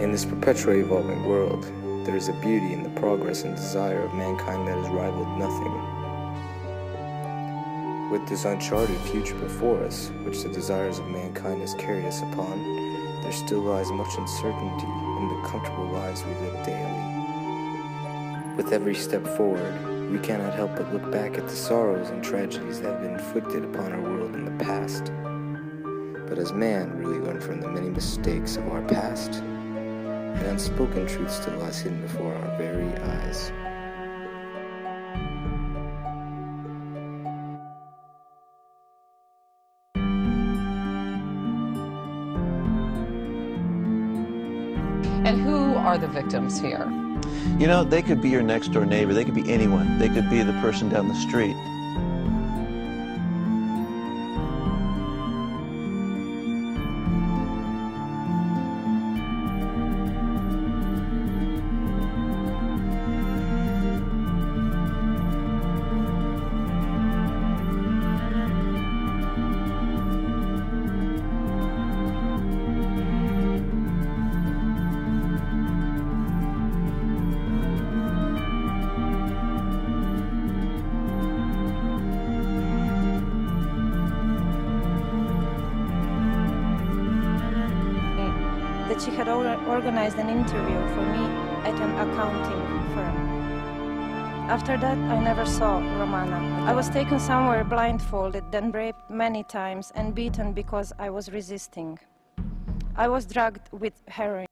In this perpetually evolving world, there is a beauty in the progress and desire of mankind that has rivaled nothing. With this uncharted future before us, which the desires of mankind has carried us upon, there still lies much uncertainty in the comfortable lives we live daily. With every step forward, we cannot help but look back at the sorrows and tragedies that have been inflicted upon our world in the past. But has man really learned from the many mistakes of our past? An unspoken truth still lies hidden before our very eyes. And who are the victims here? You know, they could be your next door neighbor. They could be anyone. They could be the person down the street. That she had organized an interview for me at an accounting firm. After that, I never saw Romana. I was taken somewhere blindfolded, then raped many times and beaten because I was resisting. I was drugged with heroin.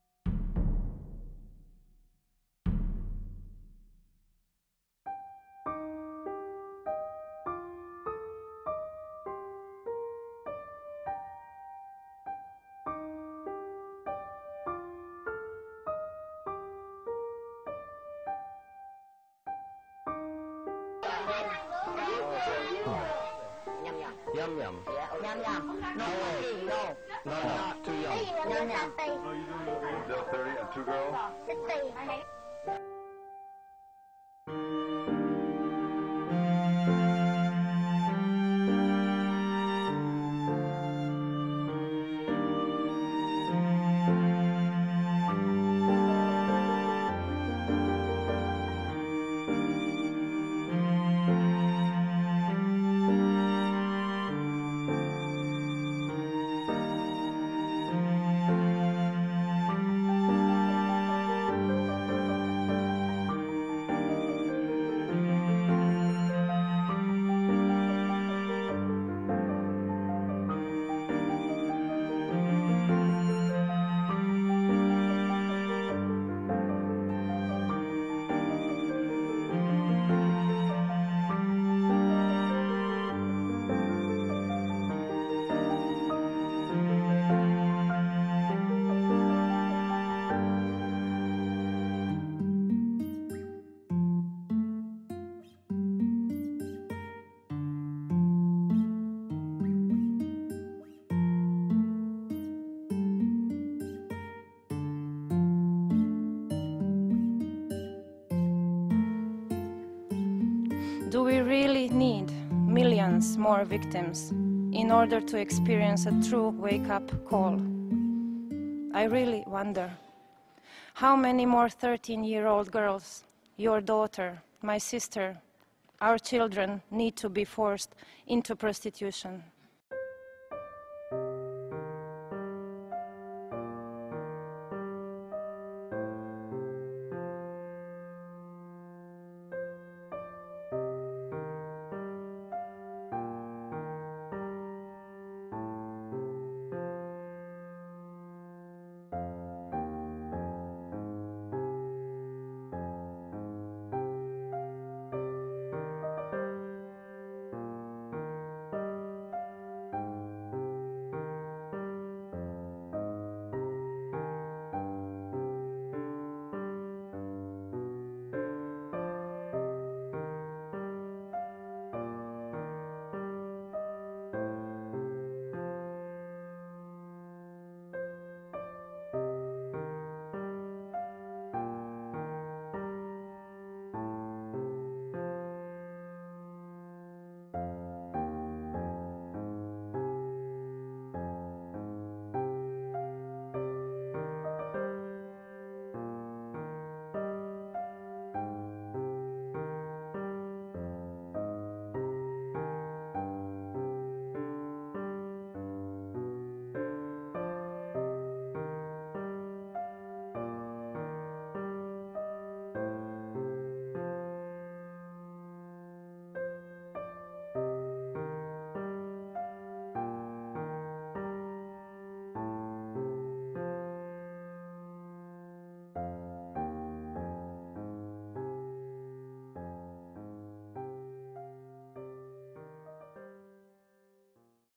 Yum yum. Yum yum. No, no. No, too young. Yum yum. Still 30 and 2 girls? 60. Do we really need millions more victims in order to experience a true wake-up call? I really wonder. How many more 13-year-old girls, your daughter, my sister, our children need to be forced into prostitution?